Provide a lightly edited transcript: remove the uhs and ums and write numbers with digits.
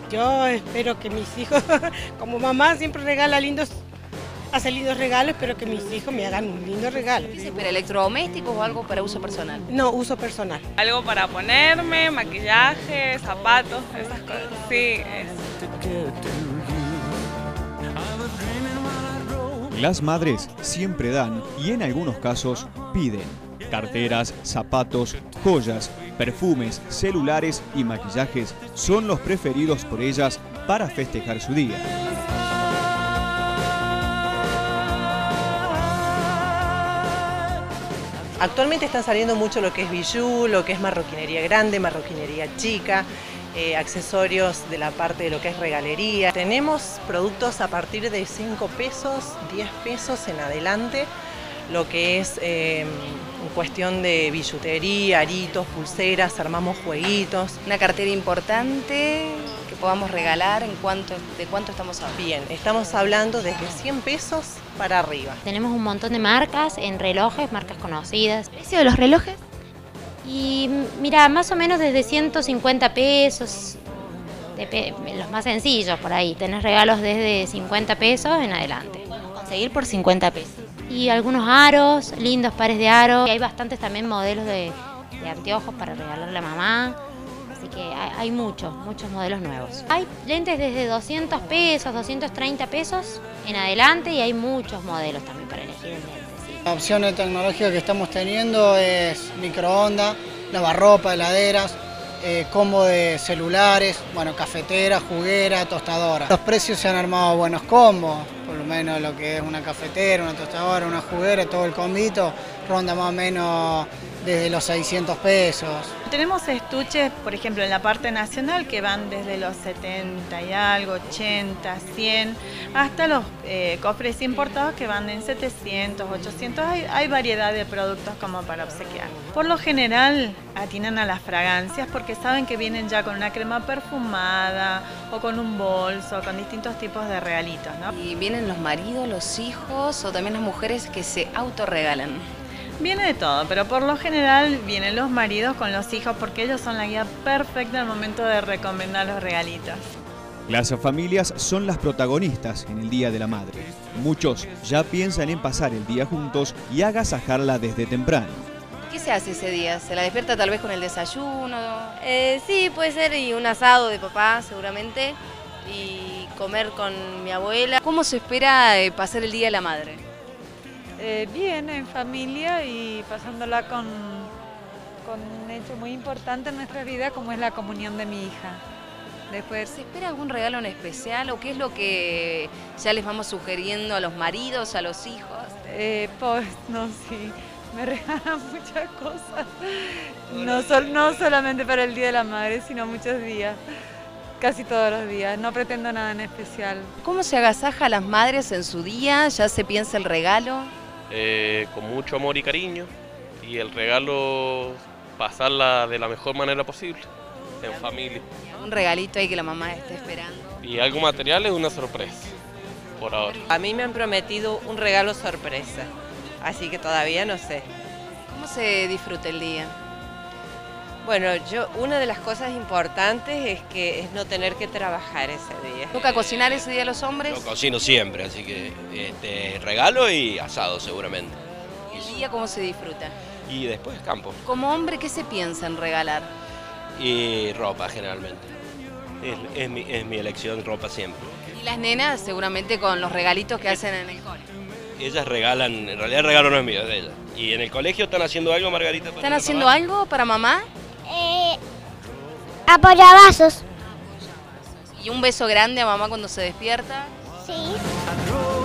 Yo espero que mis hijos, como mamá siempre hace lindos regalos, espero que mis hijos me hagan un lindo regalo. ¿Qué se espera, electrodomésticos o algo para uso personal? No, uso personal. Algo para ponerme, maquillaje, zapatos, esas cosas. Sí, Las madres siempre dan y en algunos casos piden. Carteras, zapatos, joyas, perfumes, celulares y maquillajes son los preferidos por ellas para festejar su día. Actualmente están saliendo mucho lo que es bijú, lo que es marroquinería grande, marroquinería chica, accesorios de la parte de lo que es regalería. Tenemos productos a partir de 5 pesos, 10 pesos en adelante, lo que es en cuestión de billutería, aritos, pulseras, armamos jueguitos. Una cartera importante que podamos regalar, ¿de cuánto estamos hablando? Bien, estamos hablando desde 100 pesos para arriba. Tenemos un montón de marcas en relojes, marcas conocidas. ¿Precio de los relojes? Y mira, más o menos desde 150 pesos, los más sencillos por ahí. Tenés regalos desde 50 pesos en adelante. Conseguir por 50 pesos. Y algunos aros, lindos pares de aros. Y hay bastantes también modelos de anteojos para regalarle a mamá. Así que hay muchos modelos nuevos. Hay lentes desde 200 pesos, 230 pesos en adelante y hay muchos modelos también para elegir el lente. La opción de tecnología que estamos teniendo es microondas, lavarropa, heladeras, combo de celulares, bueno, cafetera, juguera, tostadora. Los precios se han armado buenos combos, por lo menos lo que es una cafetera, una tostadora, una juguera, todo el combito ronda más o menos desde los 600 pesos. Tenemos estuches, por ejemplo, en la parte nacional que van desde los 70 y algo, 80, 100, hasta los cofres importados que van en 700, 800. Hay variedad de productos como para obsequiar. Por lo general atinan a las fragancias porque saben que vienen ya con una crema perfumada o con un bolso, con distintos tipos de regalitos, ¿no? ¿Y vienen los maridos, los hijos o también las mujeres que se autorregalan? Viene de todo, pero por lo general vienen los maridos con los hijos porque ellos son la guía perfecta al momento de recomendar los regalitos. Las familias son las protagonistas en el Día de la Madre. Muchos ya piensan en pasar el día juntos y agasajarla desde temprano. ¿Qué se hace ese día? ¿Se la despierta tal vez con el desayuno? Sí, puede ser y un asado de papá seguramente y comer con mi abuela. ¿Cómo se espera pasar el Día de la Madre? Bien, en familia y pasándola con un hecho muy importante en nuestra vida como es la comunión de mi hija. Después, ¿se espera algún regalo en especial o qué es lo que ya les vamos sugiriendo a los maridos, a los hijos? Pues no, sí, me regalan muchas cosas, no solamente para el Día de la Madre, sino muchos días. Casi todos los días, no pretendo nada en especial. ¿Cómo se agasaja a las madres en su día? ¿Ya se piensa el regalo? Con mucho amor y cariño, y el regalo pasarla de la mejor manera posible, en familia. Un regalito ahí que la mamá esté esperando. Y algo material es una sorpresa, por ahora. A mí me han prometido un regalo sorpresa, así que todavía no sé. ¿Cómo se disfruta el día? Bueno, una de las cosas importantes es no tener que trabajar ese día. ¿Toca cocinar ese día a los hombres? Yo cocino siempre, así que regalo y asado seguramente. ¿El día cómo se disfruta? Y después campo. Como hombre, ¿qué se piensa en regalar? Y ropa generalmente. Es mi elección, ropa siempre. Y las nenas seguramente con los regalitos que hacen en el cole. Ellas regalan, en realidad el regalo no es mío, es de ellas. ¿Y en el colegio están haciendo algo, Margarita? ¿Están haciendo algo para mamá? Apoyabazos. ¿Y un beso grande a mamá cuando se despierta? Sí.